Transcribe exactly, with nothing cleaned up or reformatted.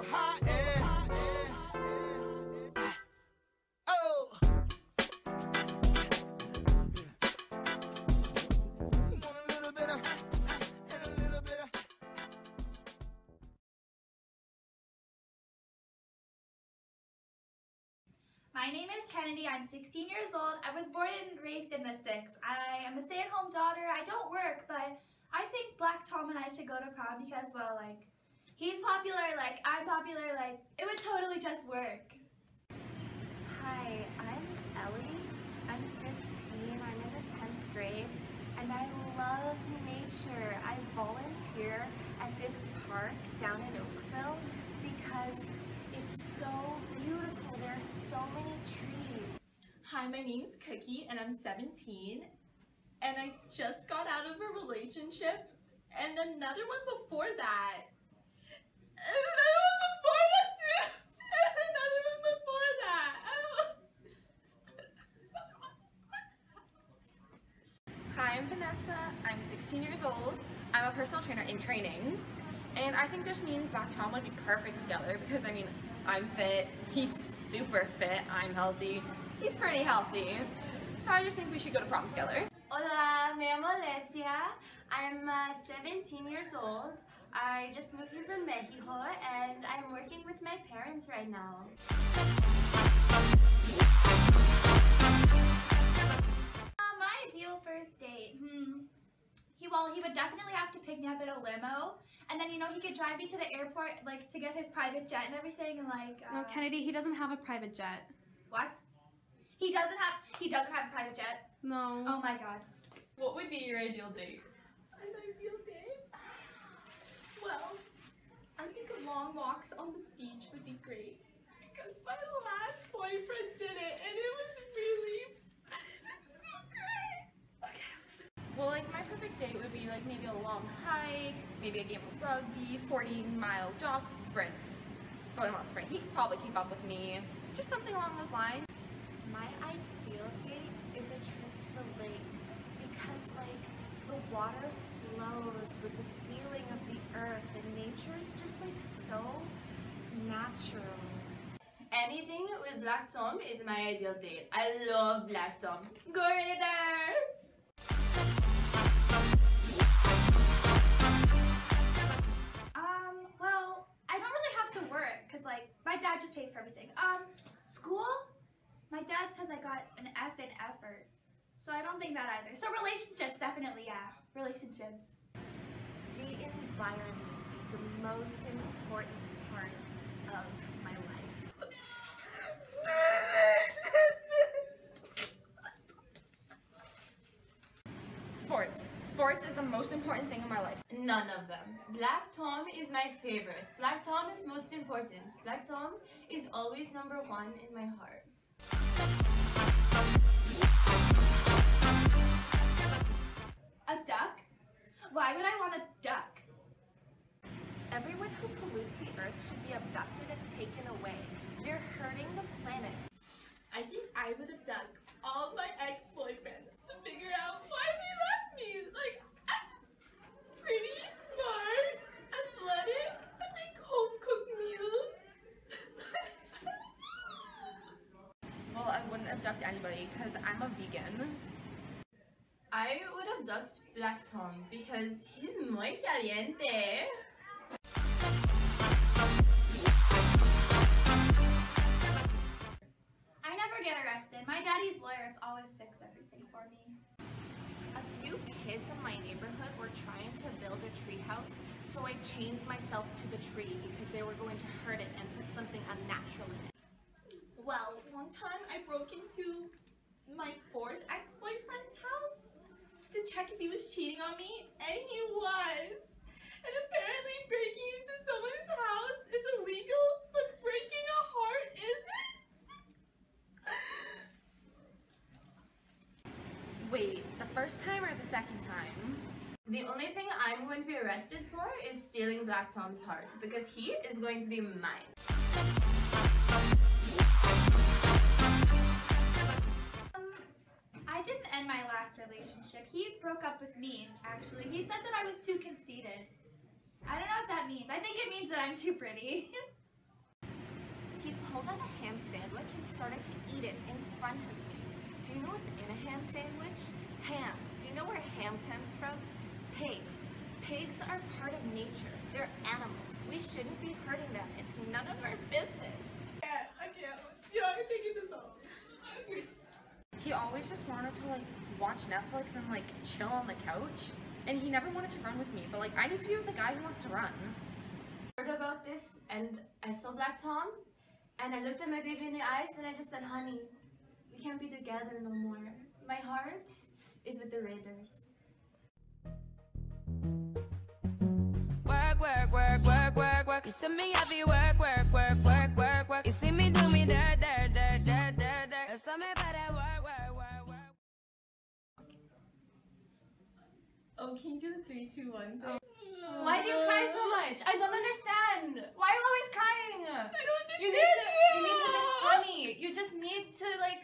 hot air. Oh. Want a little bit of, and a little bit of. My name is Kennedy. I'm sixteen years old. I was born and raised in the six. I am a stay-at-home daughter. I don't work, but I think Black Tom and I should go to prom because, well, like, he's popular, like, I'm popular, like, it would totally just work. Hi, I'm Ellie. I'm fifteen. I'm in the tenth grade, and I love nature. I volunteer at this park down in Oakville because it's so beautiful. There are so many trees. Hi, my name's Cookie and I'm seventeen and I just got out of a relationship and another one before that. And another one before that too. And another one before that. Hi, I'm Vanessa. I'm sixteen years old. I'm a personal trainer in training. And I think just me and Black Tom would be perfect together because, I mean, I'm fit, he's super fit, I'm healthy, he's pretty healthy. So I just think we should go to prom together. Hola, me llamo Alessia. I'm uh, seventeen years old. I just moved here from Mexico and I'm working with my parents right now. Uh, my ideal first date, hmm. He, well, he would definitely have to pick me up in a limo, and then, you know, he could drive me to the airport, like, to get his private jet and everything, and, like, uh... No, Kennedy, he doesn't have a private jet. What? He doesn't have, he doesn't have a private jet? No. Oh my god. What would be your ideal date? An ideal date? Well, I think long walks on the beach would be great because my last boyfriend did it and it was really, this is so great. Okay. Well, like, my perfect date would be, like, maybe a long hike, maybe a game of rugby, forty mile jog, sprint. forty mile sprint. He could probably keep up with me. Just something along those lines. My ideal date is a trip to the lake because, like, the water flows with the feeling of the earth and nature is just, like, so natural. Anything with Black Tom is my ideal date. I love Black Tom. Go Raiders! Um, well, I don't really have to work, because, like, my dad just pays for everything. Um, school? My dad says I got an F in effort, so I don't think that either. So relationships, definitely, yeah. Relationships. The environment is the most important part of my life. Sports. Sports is the most important thing in my life. None of them. Black Tom is my favorite. Black Tom is most important. Black Tom is always number one in my heart. A duck? Why would I want a duck? Everyone who pollutes the earth should be abducted and taken away. They're hurting the planet. I think I would abduct all my ex-boyfriends to figure out why they left me. Like, I'm pretty smart, athletic, I make home-cooked meals. Well, I wouldn't abduct anybody because I'm a vegan. I would abduct Black Tom because he's muy caliente. I never get arrested. My daddy's lawyers always fix everything for me. A few kids in my neighborhood were trying to build a treehouse, so I chained myself to the tree because they were going to hurt it and put something unnatural in it. Well, one time I broke into my fourth ex-boyfriend's house to check if he was cheating on me, and he was. And apparently breaking into someone's house is illegal, but breaking a heart isn't. Wait, the first time or the second time? The only thing I'm going to be arrested for is stealing Black Tom's heart because he is going to be mine. Um, I didn't end my last relationship. He broke up with me, actually. He said that I was too conceited. I don't know what that means. I think it means that I'm too pretty. pulled out a ham sandwich and started to eat it in front of me. Do you know what's in a ham sandwich? Ham. Do you know where ham comes from? Pigs. Pigs are part of nature. They're animals. We shouldn't be hurting them. It's none of our business. I can't, I can't. You know, I'm taking this off. He always just wanted to like watch Netflix and like chill on the couch, and he never wanted to run with me, but like I need to be with the guy who wants to run. I heard about this and I saw Black Tom and I looked at my baby in the eyes and I just said, honey, we can't be together no more. My heart is with the Raiders. Work, work, work, work, work, work. You see me heavy work, work, work, work, work, work. You see me do me dirt, dirt, dirt, dirt, dirt, dirt. You saw me better work, work, work, work. Oh, can you do the three, two, one? Why do you cry so much? I don't understand. Why are you always crying? I don't understand You need to, you need to just, honey, you just need to like